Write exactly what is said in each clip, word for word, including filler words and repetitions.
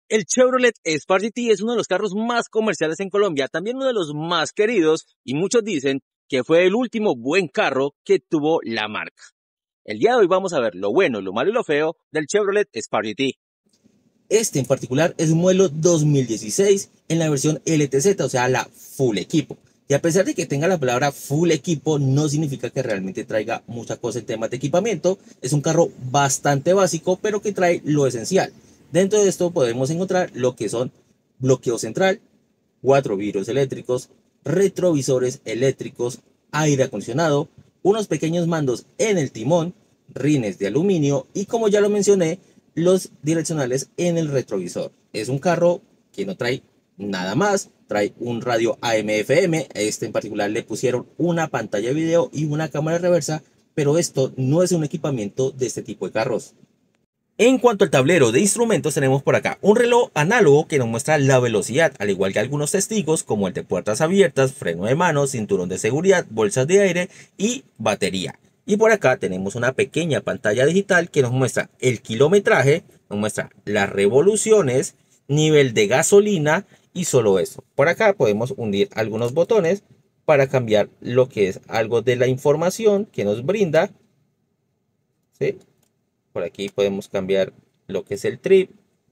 El Chevrolet Spark G T es uno de los carros más comerciales en Colombia, también uno de los más queridos, y muchos dicen que fue el último buen carro que tuvo la marca. El día de hoy vamos a ver lo bueno, lo malo y lo feo del Chevrolet Spark G T. Este en particular es un modelo dos mil dieciséis en la versión L T Z, o sea, la full equipo. Y a pesar de que tenga la palabra full equipo, no significa que realmente traiga mucha cosa en temas de equipamiento. Es un carro bastante básico, pero que trae lo esencial. Dentro de esto podemos encontrar lo que son bloqueo central, cuatro vidrios eléctricos, retrovisores eléctricos, aire acondicionado, unos pequeños mandos en el timón, rines de aluminio y, como ya lo mencioné, los direccionales en el retrovisor. Es un carro que no trae nada más, trae un radio A M F M, a este en particular le pusieron una pantalla de video y una cámara reversa, pero esto no es un equipamiento de este tipo de carros. En cuanto al tablero de instrumentos, tenemos por acá un reloj análogo que nos muestra la velocidad, al igual que algunos testigos como el de puertas abiertas, freno de mano, cinturón de seguridad, bolsas de aire y batería. Y por acá tenemos una pequeña pantalla digital que nos muestra el kilometraje, nos muestra las revoluciones, nivel de gasolina y solo eso. Por acá podemos hundir algunos botones para cambiar lo que es algo de la información que nos brinda, ¿sí? Por aquí podemos cambiar lo que es el trip.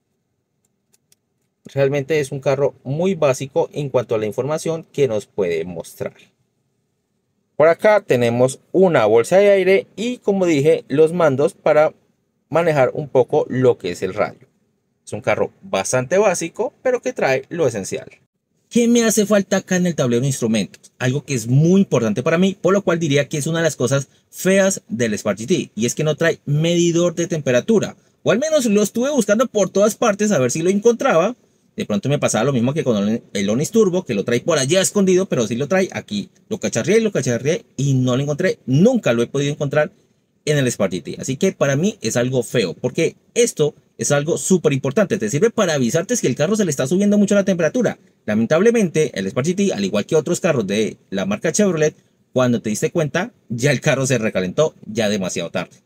Realmente es un carro muy básico en cuanto a la información que nos puede mostrar. Por acá tenemos una bolsa de aire y, como dije, los mandos para manejar un poco lo que es el radio. Es un carro bastante básico, pero que trae lo esencial. ¿Qué me hace falta acá en el tablero de instrumentos? Algo que es muy importante para mí, por lo cual diría que es una de las cosas feas del Spark G T, y es que no trae medidor de temperatura. O al menos lo estuve buscando por todas partes a ver si lo encontraba. De pronto me pasaba lo mismo que con el Onix Turbo, que lo trae por allá escondido, pero sí lo trae aquí. Lo cacharrié y lo cacharrié y no lo encontré. Nunca lo he podido encontrar en el Spark G T. Así que para mí es algo feo, porque esto es algo súper importante. Te sirve para avisarte si el carro se le está subiendo mucho la temperatura. Lamentablemente, el Spark G T, al igual que otros carros de la marca Chevrolet, cuando te diste cuenta, ya el carro se recalentó ya demasiado tarde.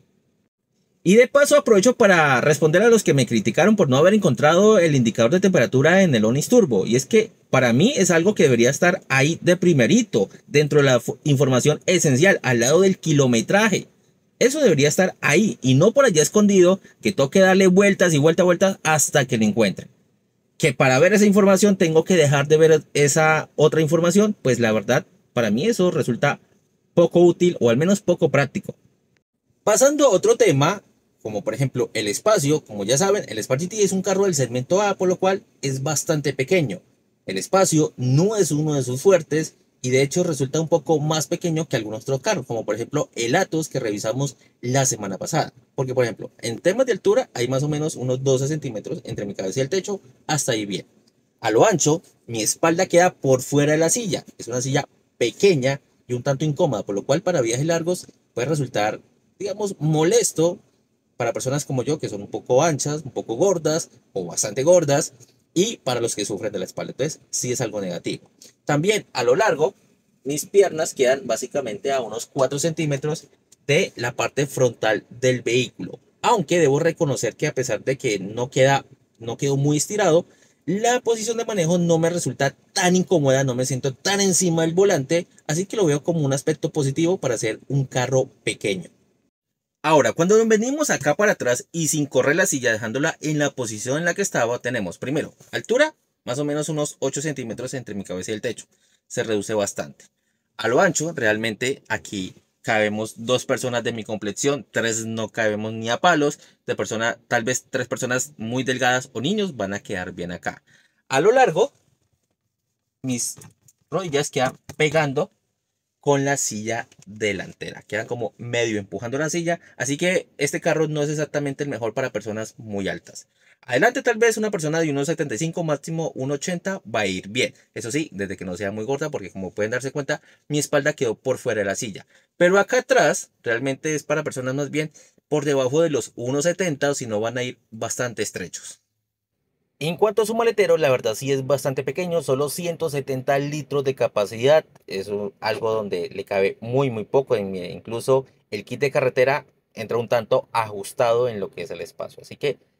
Y de paso aprovecho para responder a los que me criticaron por no haber encontrado el indicador de temperatura en el Onix Turbo. Y es que para mí es algo que debería estar ahí de primerito, dentro de la información esencial, al lado del kilometraje. Eso debería estar ahí y no por allá escondido, que toque darle vueltas y vueltas, vueltas hasta que lo encuentre. Que para ver esa información tengo que dejar de ver esa otra información, pues la verdad, para mí eso resulta poco útil o al menos poco práctico. Pasando a otro tema, como por ejemplo el espacio, como ya saben, el Spark G T es un carro del segmento A, por lo cual es bastante pequeño. El espacio no es uno de sus fuertes y de hecho resulta un poco más pequeño que algunos otros carros, como por ejemplo el Atos que revisamos la semana pasada. Porque por ejemplo, en temas de altura hay más o menos unos doce centímetros entre mi cabeza y el techo, hasta ahí bien. A lo ancho, mi espalda queda por fuera de la silla. Es una silla pequeña y un tanto incómoda, por lo cual para viajes largos puede resultar, digamos, molesto para personas como yo, que son un poco anchas, un poco gordas o bastante gordas, y para los que sufren de la espalda. Entonces, sí es algo negativo. También a lo largo, mis piernas quedan básicamente a unos cuatro centímetros de la parte frontal del vehículo. Aunque debo reconocer que a pesar de que no queda, no quedó muy estirado, la posición de manejo no me resulta tan incómoda, no me siento tan encima del volante, así que lo veo como un aspecto positivo para ser un carro pequeño. Ahora, cuando nos venimos acá para atrás y sin correr la silla, dejándola en la posición en la que estaba, tenemos primero altura, más o menos unos ocho centímetros entre mi cabeza y el techo. Se reduce bastante. A lo ancho, realmente aquí cabemos dos personas de mi complexión, tres no cabemos ni a palos, de persona, tal vez tres personas muy delgadas o niños van a quedar bien acá. A lo largo, mis rodillas quedan pegando con la silla delantera, quedan como medio empujando la silla, así que este carro no es exactamente el mejor para personas muy altas. Adelante tal vez una persona de uno setenta y cinco, máximo uno ochenta va a ir bien, eso sí, desde que no sea muy gorda, porque como pueden darse cuenta, mi espalda quedó por fuera de la silla. Pero acá atrás realmente es para personas más bien por debajo de los uno setenta, o si no van a ir bastante estrechos. En cuanto a su maletero, la verdad sí es bastante pequeño, solo ciento setenta litros de capacidad. Es un- algo donde le cabe muy muy poco. En mi- incluso el kit de carretera entra un tanto ajustado en lo que es el espacio. Así que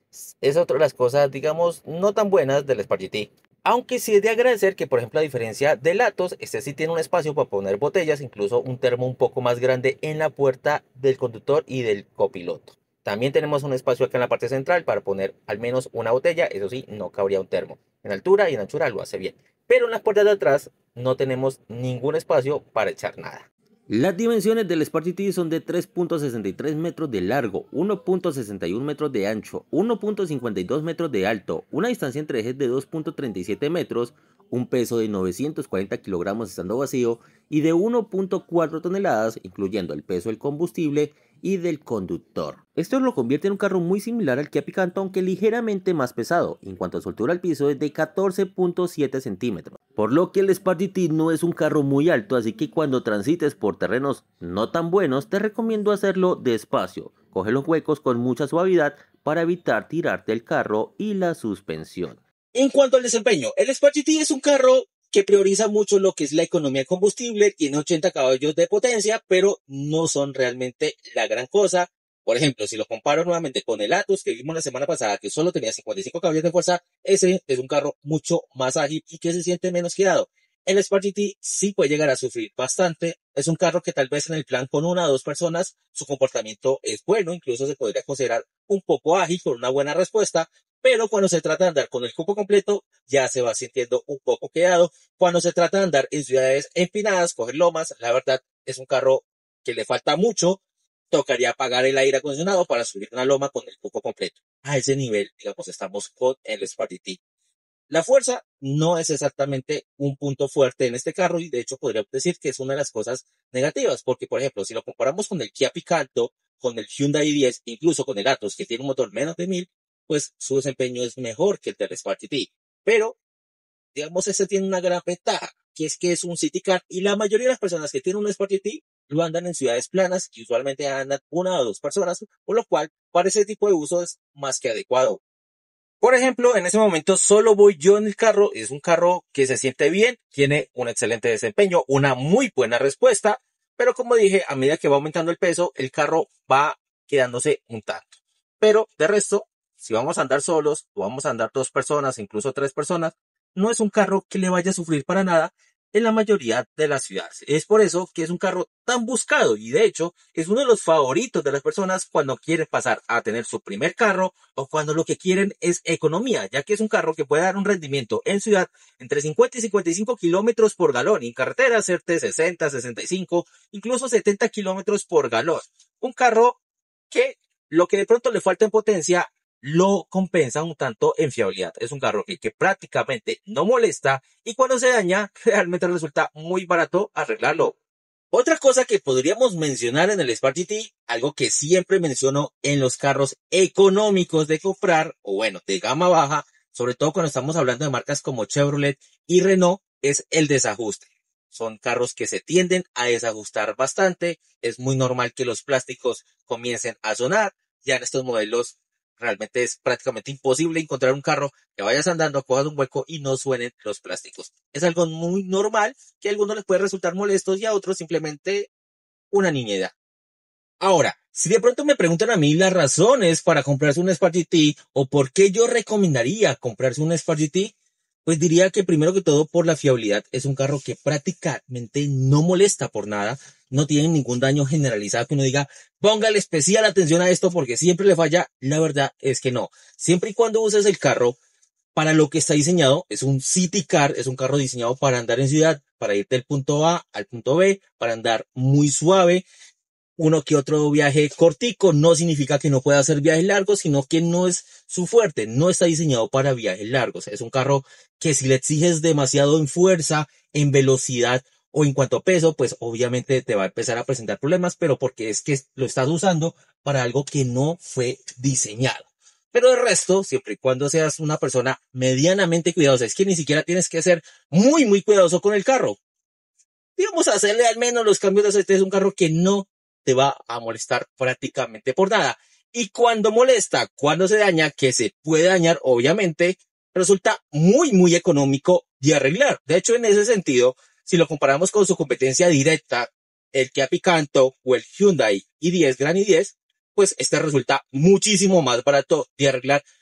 Es otra de las cosas, digamos, no tan buenas del Spark G T. Aunque sí es de agradecer que, por ejemplo, a diferencia del Atos, este sí tiene un espacio para poner botellas, incluso un termo un poco más grande en la puerta del conductor y del copiloto. También tenemos un espacio acá en la parte central para poner al menos una botella, eso sí, no cabría un termo. En altura y en anchura lo hace bien. Pero en las puertas de atrás no tenemos ningún espacio para echar nada. Las dimensiones del Spark G T son de tres punto sesenta y tres metros de largo, uno punto sesenta y uno metros de ancho, uno punto cincuenta y dos metros de alto, una distancia entre ejes de dos punto treinta y siete metros, un peso de novecientos cuarenta kilogramos estando vacío y de uno punto cuatro toneladas, incluyendo el peso del combustible y del conductor. Esto lo convierte en un carro muy similar al Kia Picanto, aunque ligeramente más pesado. En cuanto a su altura al piso es de catorce punto siete centímetros, por lo que el Spark G T no es un carro muy alto, así que cuando transites por terrenos no tan buenos te recomiendo hacerlo despacio. Coge los huecos con mucha suavidad para evitar tirarte el carro y la suspensión. En cuanto al desempeño, el Spark G T es un carro que prioriza mucho lo que es la economía de combustible, tiene ochenta caballos de potencia, pero no son realmente la gran cosa. Por ejemplo, si lo comparo nuevamente con el Atos que vimos la semana pasada, que solo tenía cincuenta y cinco caballos de fuerza, ese es un carro mucho más ágil y que se siente menos girado. El Spark G T sí puede llegar a sufrir bastante. Es un carro que tal vez en el plan con una o dos personas, su comportamiento es bueno, incluso se podría considerar un poco ágil con una buena respuesta, pero cuando se trata de andar con el cupo completo, ya se va sintiendo un poco quedado. Cuando se trata de andar en ciudades empinadas, coger lomas, la verdad es un carro que le falta mucho. Tocaría apagar el aire acondicionado para subir una loma con el cupo completo. A ese nivel, digamos, estamos con el Spark G T. La fuerza no es exactamente un punto fuerte en este carro y de hecho podría decir que es una de las cosas negativas, porque por ejemplo, si lo comparamos con el Kia Picanto, con el Hyundai i diez, incluso con el Atos, que tiene un motor menos de mil, pues su desempeño es mejor que el del Spark G T. Pero, digamos, ese tiene una gran ventaja, que es que es un city car y la mayoría de las personas que tienen un Spark G T lo andan en ciudades planas y usualmente andan una o dos personas, por lo cual para ese tipo de uso es más que adecuado. Por ejemplo, en ese momento solo voy yo en el carro, es un carro que se siente bien, tiene un excelente desempeño, una muy buena respuesta, pero como dije, a medida que va aumentando el peso, el carro va quedándose un tanto. Pero de resto, si vamos a andar solos, o vamos a andar dos personas, incluso tres personas, no es un carro que le vaya a sufrir para nada en la mayoría de las ciudades. Es por eso que es un carro tan buscado y de hecho es uno de los favoritos de las personas cuando quieren pasar a tener su primer carro o cuando lo que quieren es economía, ya que es un carro que puede dar un rendimiento en ciudad entre cincuenta y cincuenta y cinco kilómetros por galón y en carretera hacerte sesenta, sesenta y cinco, incluso setenta kilómetros por galón. Un carro que lo que de pronto le falta en potencia lo compensa un tanto en fiabilidad. Es un carro que, que prácticamente no molesta y cuando se daña realmente resulta muy barato arreglarlo. Otra cosa que podríamos mencionar en el Spark G T, algo que siempre menciono en los carros económicos de comprar, o bueno, de gama baja, sobre todo cuando estamos hablando de marcas como Chevrolet y Renault, es el desajuste. Son carros que se tienden a desajustar bastante, es muy normal que los plásticos comiencen a sonar, ya en estos modelos realmente es prácticamente imposible encontrar un carro que vayas andando, cojas un hueco y no suenen los plásticos. Es algo muy normal que a algunos les puede resultar molestos y a otros simplemente una niñedad. Ahora, si de pronto me preguntan a mí las razones para comprarse un Spark G T o por qué yo recomendaría comprarse un Spark G T, pues diría que primero que todo por la fiabilidad. Es un carro que prácticamente no molesta por nada, no tiene ningún daño generalizado que uno diga, póngale especial atención a esto porque siempre le falla. La verdad es que no. Siempre y cuando uses el carro para lo que está diseñado, es un city car, es un carro diseñado para andar en ciudad, para ir del punto A al punto B, para andar muy suave. Uno que otro viaje cortico no significa que no pueda hacer viajes largos, sino que no es su fuerte, no está diseñado para viajes largos. Es un carro que si le exiges demasiado en fuerza, en velocidad o en cuanto a peso, pues obviamente te va a empezar a presentar problemas, pero porque es que lo estás usando para algo que no fue diseñado. Pero de resto, siempre y cuando seas una persona medianamente cuidadosa, es que ni siquiera tienes que ser muy, muy cuidadoso con el carro. Digamos, hacerle al menos los cambios de aceite. Es un carro que no te va a molestar prácticamente por nada. Y cuando molesta, cuando se daña, que se puede dañar, obviamente, resulta muy, muy económico de arreglar. De hecho, en ese sentido, si lo comparamos con su competencia directa, el Kia Picanto o el Hyundai i diez Gran i diez, pues este resulta muchísimo más barato de arreglar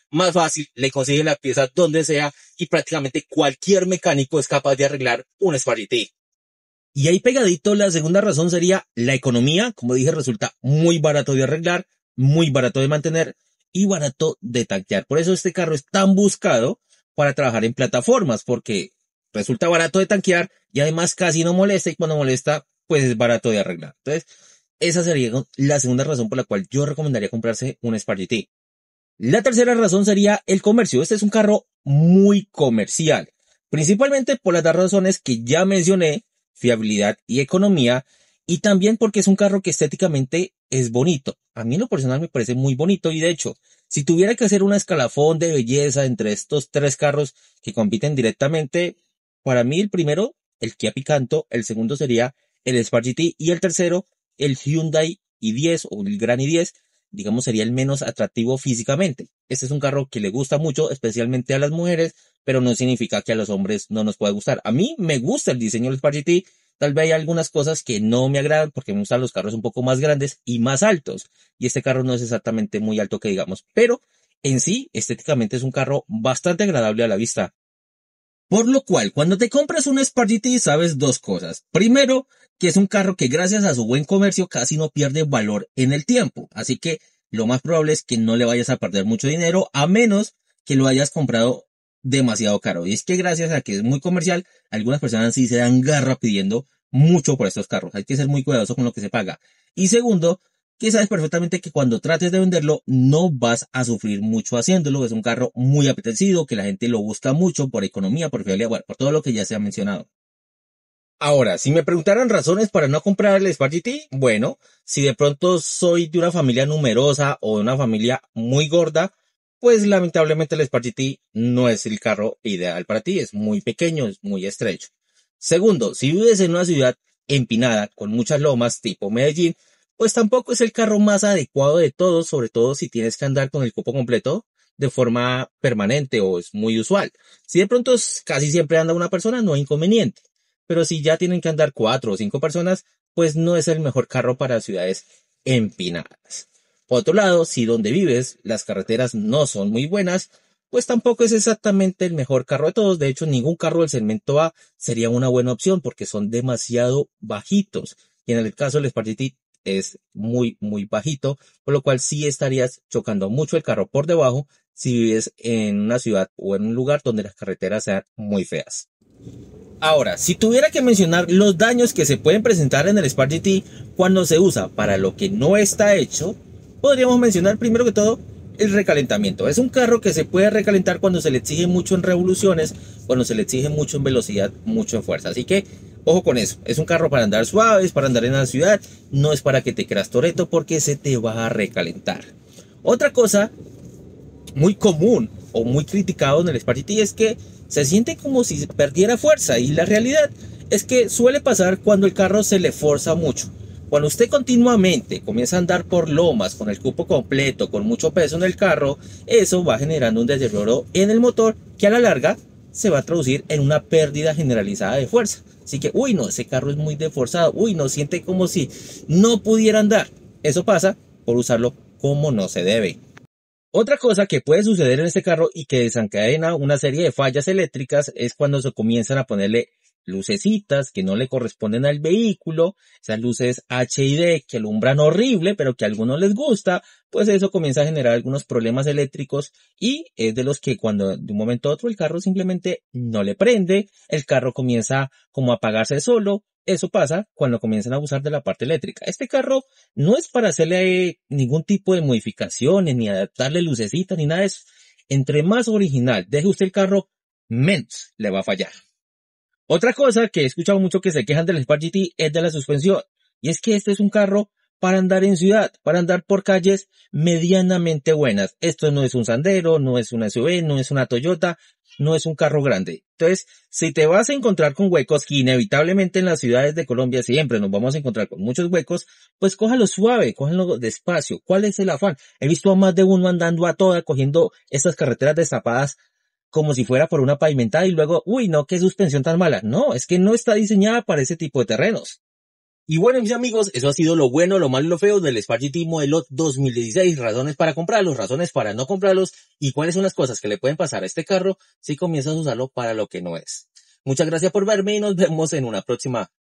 más fácil, le consigue la pieza donde sea y prácticamente cualquier mecánico es capaz de arreglar un Smart G T. Y ahí pegadito, la segunda razón sería la economía. Como dije, resulta muy barato de arreglar, muy barato de mantener y barato de tanquear. Por eso este carro es tan buscado para trabajar en plataformas, porque resulta barato de tanquear y además casi no molesta, y cuando molesta, pues es barato de arreglar. Entonces, esa sería la segunda razón por la cual yo recomendaría comprarse un Smart G T. La tercera razón sería el comercio. Este es un carro muy comercial, principalmente por las dos razones que ya mencioné: fiabilidad y economía, y también porque es un carro que estéticamente es bonito. A mí en lo personal me parece muy bonito, y de hecho, si tuviera que hacer un escalafón de belleza entre estos tres carros que compiten directamente, para mí el primero, el Kia Picanto, el segundo sería el Smart G T y el tercero, el Hyundai i diez o el Gran i diez, digamos sería el menos atractivo físicamente. Este es un carro que le gusta mucho, especialmente a las mujeres, pero no significa que a los hombres no nos pueda gustar. A mí me gusta el diseño del Smart G T, tal vez hay algunas cosas que no me agradan porque me gustan los carros un poco más grandes y más altos, y este carro no es exactamente muy alto que digamos, pero en sí, estéticamente es un carro bastante agradable a la vista. Por lo cual, cuando te compras un Smart G T sabes dos cosas. Primero, que es un carro que gracias a su buen comercio casi no pierde valor en el tiempo, así que lo más probable es que no le vayas a perder mucho dinero, a menos que lo hayas comprado demasiado caro. Y es que gracias a que es muy comercial, algunas personas sí se dan garra pidiendo mucho por estos carros. Hay que ser muy cuidadoso con lo que se paga. Y segundo, que sabes perfectamente que cuando trates de venderlo no vas a sufrir mucho haciéndolo. Es un carro muy apetecido, que la gente lo busca mucho por economía, por fiabilidad, bueno, por todo lo que ya se ha mencionado. Ahora, si me preguntaran razones para no comprar el Smart G T, bueno, si de pronto soy de una familia numerosa o de una familia muy gorda, pues lamentablemente el Smart G T no es el carro ideal para ti, es muy pequeño, es muy estrecho. Segundo, si vives en una ciudad empinada con muchas lomas tipo Medellín, pues tampoco es el carro más adecuado de todos, sobre todo si tienes que andar con el cupo completo de forma permanente o es muy usual. Si de pronto es- casi siempre anda una persona, no hay inconveniente. Pero si ya tienen que andar cuatro o cinco personas, pues no es el mejor carro para ciudades empinadas. Por otro lado, si donde vives las carreteras no son muy buenas, pues tampoco es exactamente el mejor carro de todos. De hecho, ningún carro del segmento A sería una buena opción porque son demasiado bajitos. Y en el caso del Smart G T es muy, muy bajito, por lo cual sí estarías chocando mucho el carro por debajo si vives en una ciudad o en un lugar donde las carreteras sean muy feas. Ahora, si tuviera que mencionar los daños que se pueden presentar en el Smart G T cuando se usa para lo que no está hecho, podríamos mencionar primero que todo el recalentamiento. Es un carro que se puede recalentar cuando se le exige mucho en revoluciones, cuando se le exige mucho en velocidad, mucho en fuerza. Así que, ojo con eso. Es un carro para andar suaves, para andar en la ciudad, no es para que te creas Toretto porque se te va a recalentar. Otra cosa muy común o muy criticado en el Smart G T es que se siente como si se perdiera fuerza, y la realidad es que suele pasar cuando el carro se le forza mucho. Cuando usted continuamente comienza a andar por lomas con el cupo completo, con mucho peso en el carro, eso va generando un deterioro en el motor que a la larga se va a traducir en una pérdida generalizada de fuerza. Así que, uy, no, ese carro es muy deforzado, uy, no, siente como si no pudiera andar. Eso pasa por usarlo como no se debe. Otra cosa que puede suceder en este carro y que desencadena una serie de fallas eléctricas es cuando se comienzan a ponerle lucecitas que no le corresponden al vehículo, esas luces H I D que alumbran horrible pero que a algunos les gusta, pues eso comienza a generar algunos problemas eléctricos, y es de los que cuando de un momento a otro el carro simplemente no le prende, el carro comienza como a apagarse solo. Eso pasa cuando comienzan a abusar de la parte eléctrica. Este carro no es para hacerle ningún tipo de modificaciones, ni adaptarle lucecitas, ni nada de eso. Entre más original deje usted el carro, menos le va a fallar. Otra cosa que he escuchado mucho que se quejan del Smart G T es de la suspensión. Y es que este es un carro para andar en ciudad, para andar por calles medianamente buenas. Esto no es un Sandero, no es una S U V, no es una Toyota, no es un carro grande. Entonces, si te vas a encontrar con huecos, que inevitablemente en las ciudades de Colombia siempre nos vamos a encontrar con muchos huecos, pues cójalo suave, cójalo despacio. ¿Cuál es el afán? He visto a más de uno andando a toda, cogiendo estas carreteras destapadas como si fuera por una pavimentada y luego, uy, no, qué suspensión tan mala. No, es que no está diseñada para ese tipo de terrenos. Y bueno, mis amigos, eso ha sido lo bueno, lo malo y lo feo del Spark G T modelo dos mil dieciséis, razones para comprarlos, razones para no comprarlos y cuáles son las cosas que le pueden pasar a este carro si comienzas a usarlo para lo que no es. Muchas gracias por verme y nos vemos en una próxima